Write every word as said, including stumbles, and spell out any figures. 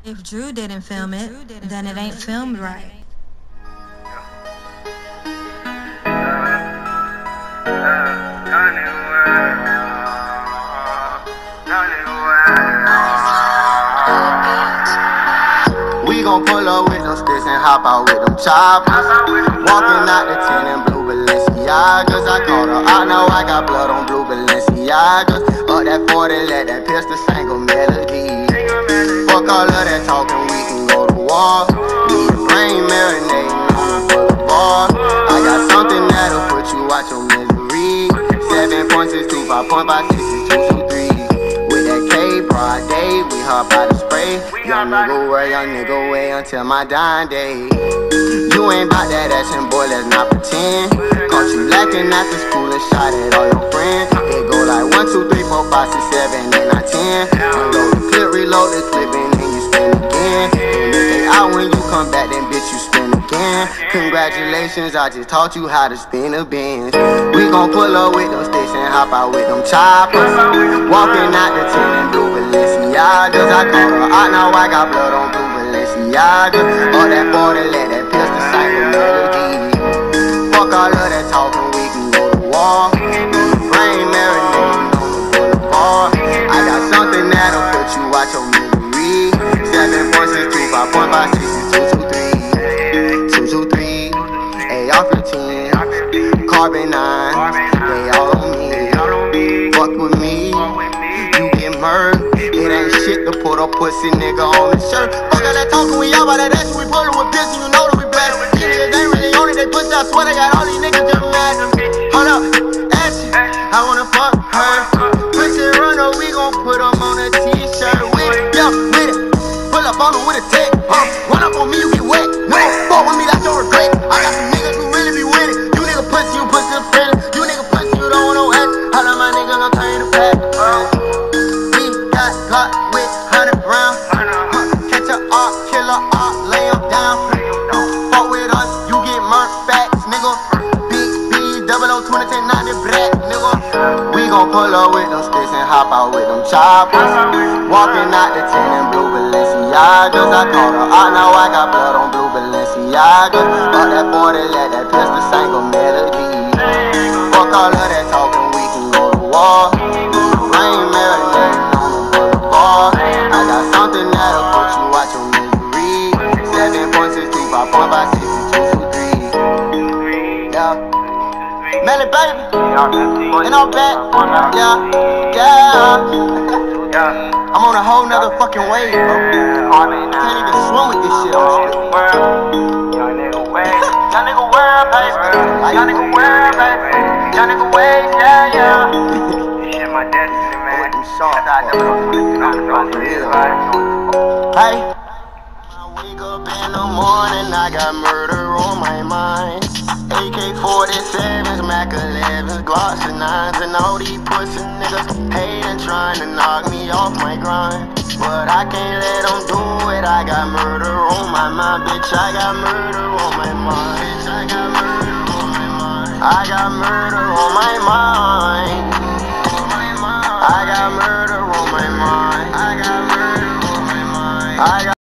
If Drew didn't film it, then it ain't filmed right. We gon' pull up with them sticks and hop out with them choppers. Walking out the ten in blue Balenciagas. I caught her out, now I got blood on blue Balenciagas. Up that forty, let that pistol sing a melody. Fuck all of that talking, we can go to war. Leave your brain marinating on the boulevard. I got something that'll put you out your misery. Seven point six two, five point five six is two two three. With that K, broad day, we hop out the spray. Young nigga way, young nigga way until my dying day. You ain't bout that action, boy, let's not pretend. Caught you lacking after school and shot at all your friends. It go like one, two, three, four, five, six, seven, eight, nine, ten. Unload the clip, reload the clip, and then you spin again. And if they out when you come back, then bitch, you spin again. Congratulations, I just taught you how to spin a Benz. We gon' pull up with them sticks and hop out with them choppers. Walking out the ten in blue Balenciagas. I caught her out, now I got blood on blue Balenciagas. All that forty, let that pistol sing a melody. Fuck all of that talking, we can go to war. Brain marinating on the boulevard. I got something that'll put you out your misery. Seven point six two, five point five six is two two three. Two two three, A R fifteen, carbon nine. They all on me. Fuck with me, you get murdered. It ain't shit to put a pussy nigga on his shirt. Fuck all that talking, we all about that action. We pullin' with pistol, you know that we blast. These niggas ain't really on it, they pussy. I swear they got all these niggas just mad. Hold up, action, I wanna fuck her. Push it runner, we gon' put them on a t-shirt. With it, yeah, with it. Pull up on them with a tech. Uh, run up on me, you get wet. No, fuck with me, that's your regret. I got some niggas who really be with it. You nigga pussy, you pussy the friend. You nigga pussy, you don't want no ass. All of my niggas gon' turn you to back. We got Glock with hundred rounds. Catch a op, kill a op, lay him down. Fuck with us, you get murked facts, nigga. Big B, double O, twenty, ten, ninety, black, nigga. We gon' pull up with them sticks and hop out with them choppers. Walking out the ten in blue Balenciagas. I caught her out, now I got blood on blue Balenciagas. Up that forty, let that pistol sing a melody. Fuck all of that talking, we can go to war. Brain marinating on the boulevard. I got something that'll put you out your misery. Seven point six two, five point five six is two two three. Yeah, Melly baby, and I'm back. Yeah, yeah. I'm on a whole nother fucking wave, bro. Can't even swim with this shit on the street. Young nigga wave, young nigga wave, baby. Young nigga wave, baby. Young nigga wave, yeah, yeah. This shit my destiny, man. Hey, I wake up in the morning, I got murder on my mind. A K forty-sevens, Mac elevens, Glocks and nines, and all these pussy niggas hating, trying to knock me off my grind. But I can't let them do it, I got murder on my mind, bitch, I got murder on my mind. Bitch, I got murder on my mind. I got murder on my mind. I got murder on my mind. I got murder on my mind. I got